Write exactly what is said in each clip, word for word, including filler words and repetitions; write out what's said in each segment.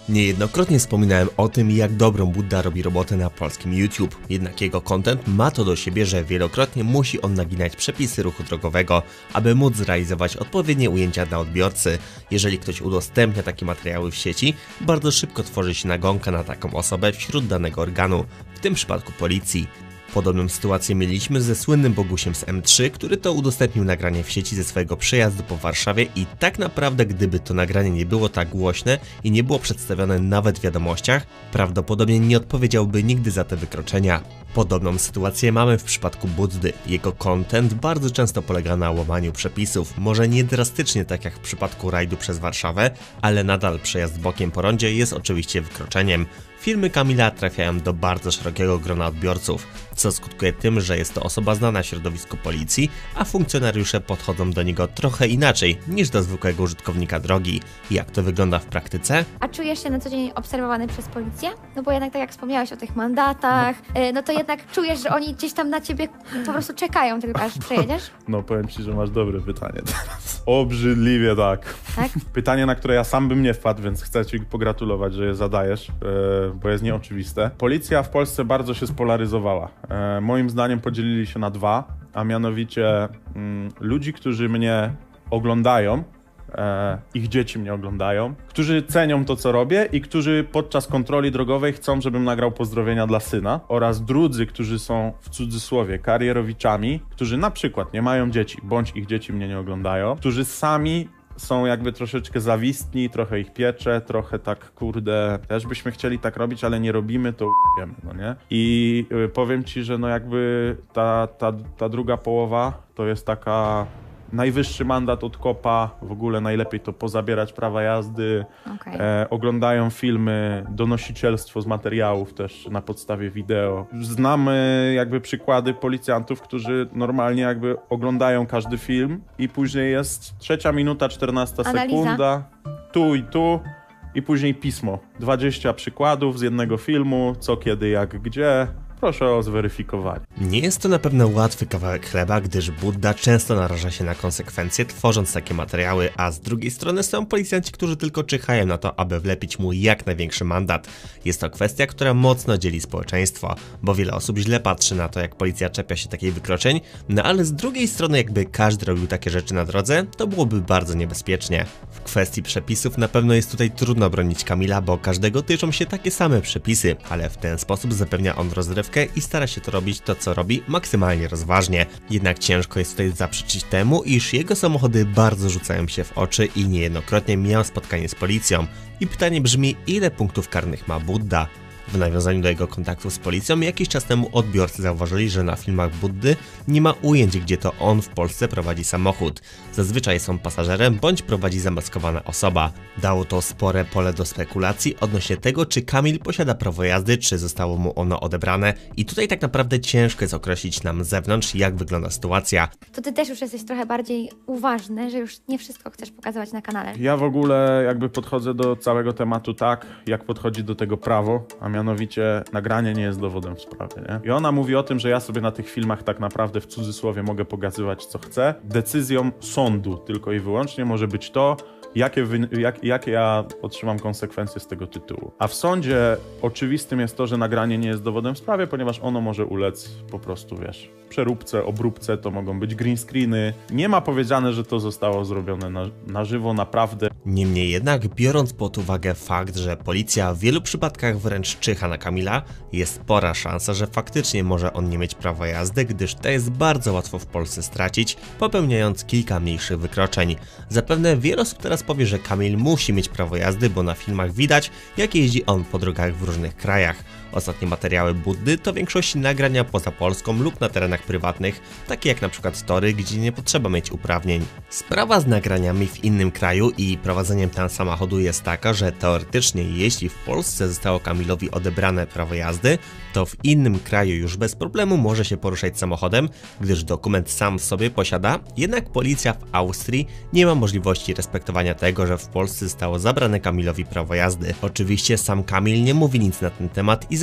Niejednokrotnie wspominałem o tym, jak dobrą Budda robi robotę na polskim YouTube. Jednak jego content ma to do siebie, że wielokrotnie musi on naginać przepisy ruchu drogowego, aby móc zrealizować odpowiednie ujęcia dla odbiorcy. Jeżeli ktoś udostępnia takie materiały w sieci, bardzo szybko tworzy się nagonka na taką osobę wśród danego organu, w tym przypadku policji. Podobną sytuację mieliśmy ze słynnym Bogusiem z M trzy, który to udostępnił nagranie w sieci ze swojego przejazdu po Warszawie i tak naprawdę gdyby to nagranie nie było tak głośne i nie było przedstawione nawet w wiadomościach, prawdopodobnie nie odpowiedziałby nigdy za te wykroczenia. Podobną sytuację mamy w przypadku Buddy. Jego content bardzo często polega na łamaniu przepisów, może nie drastycznie tak jak w przypadku rajdu przez Warszawę, ale nadal przejazd bokiem po rondzie jest oczywiście wykroczeniem. Filmy Kamila trafiają do bardzo szerokiego grona odbiorców, co skutkuje tym, że jest to osoba znana w środowisku policji, a funkcjonariusze podchodzą do niego trochę inaczej niż do zwykłego użytkownika drogi. Jak to wygląda w praktyce? A czujesz się na co dzień obserwowany przez policję? No bo jednak tak jak wspomniałeś o tych mandatach, no to jednak czujesz, że oni gdzieś tam na ciebie po prostu czekają, tylko aż przejedziesz? No powiem ci, że masz dobre pytanie teraz. Obrzydliwie tak. Tak? Pytanie, na które ja sam bym nie wpadł, więc chcę ci pogratulować, że je zadajesz, bo jest nieoczywiste. Policja w Polsce bardzo się spolaryzowała. Moim zdaniem podzielili się na dwa, a mianowicie mm, ludzi, którzy mnie oglądają, e, ich dzieci mnie oglądają, którzy cenią to, co robię i którzy podczas kontroli drogowej chcą, żebym nagrał pozdrowienia dla syna, oraz drudzy, którzy są w cudzysłowie karierowiczami, którzy na przykład nie mają dzieci, bądź ich dzieci mnie nie oglądają, którzy sami są jakby troszeczkę zawistni, trochę ich piecze, trochę tak, kurde, też byśmy chcieli tak robić, ale nie robimy, to wiemy, no nie? I powiem ci, że no jakby ta, ta, ta druga połowa to jest taka najwyższy mandat od kopa, w ogóle najlepiej to pozabierać prawa jazdy, Okay. e, oglądają filmy, donosicielstwo z materiałów też na podstawie wideo. Znamy jakby przykłady policjantów, którzy normalnie jakby oglądają każdy film i później jest trzecia minuta, czternasta Analiza. sekunda, tu i tu i później pismo. dwadzieścia przykładów z jednego filmu, co, kiedy, jak, gdzie. Proszę o zweryfikowanie. Nie jest to na pewno łatwy kawałek chleba, gdyż Budda często naraża się na konsekwencje, tworząc takie materiały, a z drugiej strony są policjanci, którzy tylko czyhają na to, aby wlepić mu jak największy mandat. Jest to kwestia, która mocno dzieli społeczeństwo, bo wiele osób źle patrzy na to, jak policja czepia się takich wykroczeń, no ale z drugiej strony jakby każdy robił takie rzeczy na drodze, to byłoby bardzo niebezpiecznie. W kwestii przepisów na pewno jest tutaj trudno bronić Kamila, bo każdego tyczą się takie same przepisy, ale w ten sposób zapewnia on rozrywkę i stara się to robić to, co robi, maksymalnie rozważnie. Jednak ciężko jest tutaj zaprzeczyć temu, iż jego samochody bardzo rzucają się w oczy i niejednokrotnie miał spotkanie z policją. I pytanie brzmi, ile punktów karnych ma Budda? W nawiązaniu do jego kontaktów z policją jakiś czas temu odbiorcy zauważyli, że na filmach Buddy nie ma ujęć, gdzie to on w Polsce prowadzi samochód. Zazwyczaj są pasażerem bądź prowadzi zamaskowana osoba. Dało to spore pole do spekulacji odnośnie tego, czy Kamil posiada prawo jazdy, czy zostało mu ono odebrane i tutaj tak naprawdę ciężko jest określić nam z zewnątrz, jak wygląda sytuacja. To ty też już jesteś trochę bardziej uważny, że już nie wszystko chcesz pokazywać na kanale. Ja w ogóle jakby podchodzę do całego tematu tak, jak podchodzi do tego prawo, a mianowicie nagranie nie jest dowodem w sprawie, nie? I ona mówi o tym, że ja sobie na tych filmach tak naprawdę w cudzysłowie mogę pokazywać, co chcę. Decyzją sądu tylko i wyłącznie może być to, Jakie, wy, jak, jakie ja otrzymam konsekwencje z tego tytułu. A w sądzie oczywistym jest to, że nagranie nie jest dowodem w sprawie, ponieważ ono może ulec po prostu, wiesz, przeróbce, obróbce, to mogą być green screeny. Nie ma powiedziane, że to zostało zrobione na, na żywo, naprawdę. Niemniej jednak, biorąc pod uwagę fakt, że policja w wielu przypadkach wręcz czyha na Kamila, jest spora szansa, że faktycznie może on nie mieć prawa jazdy, gdyż to jest bardzo łatwo w Polsce stracić, popełniając kilka mniejszych wykroczeń. Zapewne wiele osób teraz powie, że Kamil musi mieć prawo jazdy, bo na filmach widać, jak jeździ on po drogach w różnych krajach. Ostatnie materiały Buddy to w większości nagrania poza Polską lub na terenach prywatnych, takie jak na przykład tory, gdzie nie potrzeba mieć uprawnień. Sprawa z nagraniami w innym kraju i prowadzeniem tam samochodu jest taka, że teoretycznie jeśli w Polsce zostało Kamilowi odebrane prawo jazdy, to w innym kraju już bez problemu może się poruszać samochodem, gdyż dokument sam w sobie posiada, jednak policja w Austrii nie ma możliwości respektowania tego, że w Polsce zostało zabrane Kamilowi prawo jazdy. Oczywiście sam Kamil nie mówi nic na ten temat i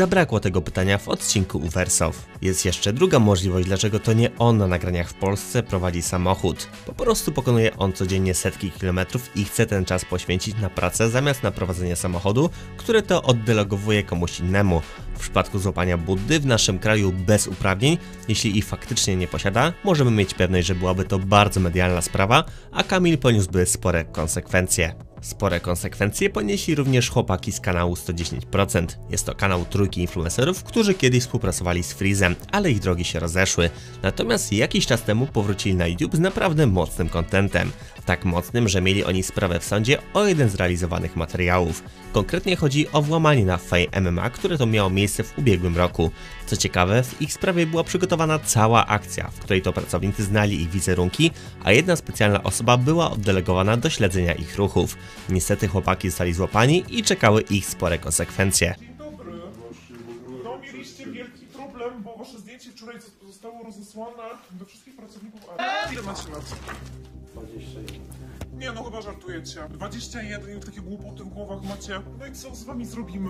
zabrakło tego pytania w odcinku u Wersow. Jest jeszcze druga możliwość, dlaczego to nie on na nagraniach w Polsce prowadzi samochód. Po prostu pokonuje on codziennie setki kilometrów i chce ten czas poświęcić na pracę zamiast na prowadzenie samochodu, które to oddelegowuje komuś innemu. W przypadku złapania Buddy w naszym kraju bez uprawnień, jeśli ich faktycznie nie posiada, możemy mieć pewność, że byłaby to bardzo medialna sprawa, a Kamil poniósłby spore konsekwencje. Spore konsekwencje ponieśli również chłopaki z kanału sto dziesięć procent. Jest to kanał trójki influencerów, którzy kiedyś współpracowali z Freezem, ale ich drogi się rozeszły. Natomiast jakiś czas temu powrócili na YouTube z naprawdę mocnym contentem. Tak mocnym, że mieli oni sprawę w sądzie o jeden z realizowanych materiałów. Konkretnie chodzi o włamanie na Fame M M A, które to miało miejsce w ubiegłym roku. Co ciekawe, w ich sprawie była przygotowana cała akcja, w której to pracownicy znali ich wizerunki, a jedna specjalna osoba była oddelegowana do śledzenia ich ruchów. Niestety chłopaki zostali złapani i czekały ich spore konsekwencje. Dzień dobry. No mieliście wielki problem, bo wasze zdjęcie wczoraj zostało rozesłane do wszystkich pracowników. A ile macie lat? dwadzieścia jeden. Nie no, chyba żartujecie. dwadzieścia jeden i takie głupoty w głowach macie. No i co z wami zrobimy?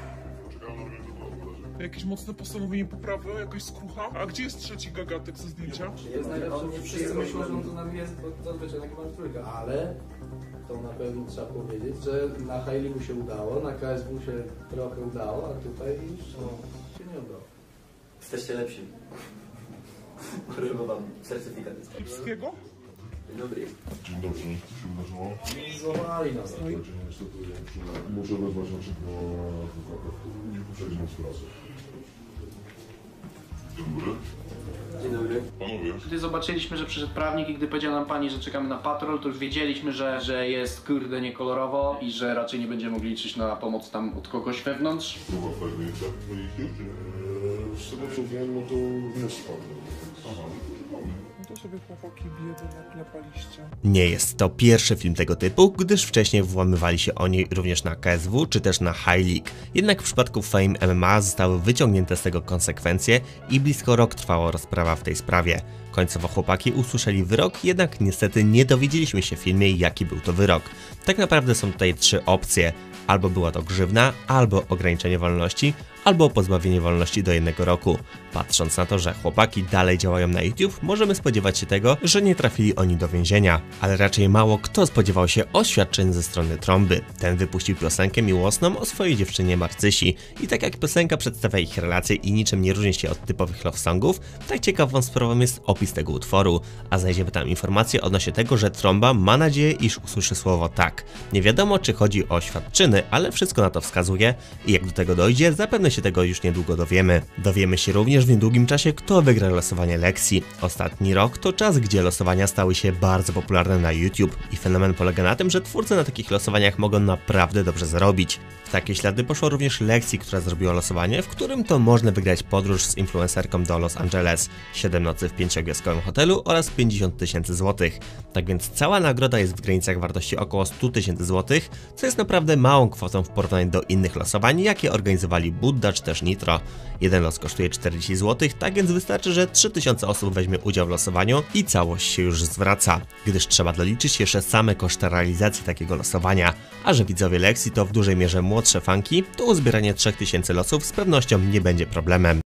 Jakieś mocne postanowienie poprawy? Jakaś skrucha? A gdzie jest trzeci gagatek ze zdjęcia? Jest najlepsze, nie wszyscy myślą, że on tu nam jest, bo zazwyczaj taki mam trójka. Ale to na pewno trzeba powiedzieć, że na Hailey mu się udało, na K S W się trochę udało, a tutaj już no, się nie udało. Jesteście lepsi. Chyba wam certyfikat jest. Lipskiego? Dzień dobry. Dzień dobry, co się wydarzyło? Złamali nas. No i niestety muszę wezwać naszego adwokata, który przejdźmy z pracy. Dzień dobry. Dzień dobry. Panowie. Gdy zobaczyliśmy, że przyszedł prawnik i gdy powiedziała nam pani, że czekamy na patrol, to już wiedzieliśmy, że, że jest kurde niekolorowo i że raczej nie będziemy mogli liczyć na pomoc tam od kogoś wewnątrz. Próba pewnie, tak? No i eee, z tego co wiem, no to nie spadł. Aha. No to sobie chłopaki biedę naklepaliście. Nie jest to pierwszy film tego typu, gdyż wcześniej włamywali się oni również na K S W czy też na High League. Jednak w przypadku Fame M M A zostały wyciągnięte z tego konsekwencje i blisko rok trwała rozprawa w tej sprawie. Końcowo chłopaki usłyszeli wyrok, jednak niestety nie dowiedzieliśmy się w filmie, jaki był to wyrok. Tak naprawdę są tutaj trzy opcje. Albo była to grzywna, albo ograniczenie wolności, albo pozbawienie wolności do jednego roku. Patrząc na to, że chłopaki dalej działają na YouTube, możemy spodziewać się tego, że nie trafili oni do więzienia. Ale raczej mało kto spodziewał się oświadczeń ze strony Trąby. Ten wypuścił piosenkę miłosną o swojej dziewczynie Marcysi. I tak jak piosenka przedstawia ich relacje i niczym nie różni się od typowych love songów, tak ciekawą sprawą jest opis tego utworu. A znajdziemy tam informacje odnośnie tego, że Trąba ma nadzieję, iż usłyszy słowo tak. Nie wiadomo, czy chodzi o oświadczyny, ale wszystko na to wskazuje i jak do tego dojdzie, zapewne się tego już niedługo dowiemy. Dowiemy się również w niedługim czasie, kto wygra losowanie Lexi. Ostatni rok to czas, gdzie losowania stały się bardzo popularne na YouTube i fenomen polega na tym, że twórcy na takich losowaniach mogą naprawdę dobrze zarobić. W takie ślady poszła również Lexi, która zrobiła losowanie, w którym to można wygrać podróż z influencerką do Los Angeles, siedem nocy w pięciogwiazdkowym hotelu oraz pięćdziesiąt tysięcy złotych. Tak więc cała nagroda jest w granicach wartości około sto tysięcy złotych, co jest naprawdę małą kwotą w porównaniu do innych losowań, jakie organizowali Budda czy też Nitro. Jeden los kosztuje czterdzieści złotych, tak więc wystarczy, że trzy tysiące osób weźmie udział w losowaniu i całość się już zwraca, gdyż trzeba doliczyć jeszcze same koszty realizacji takiego losowania. A że widzowie Lexi to w dużej mierze młodsze fanki, to uzbieranie trzech tysięcy losów z pewnością nie będzie problemem.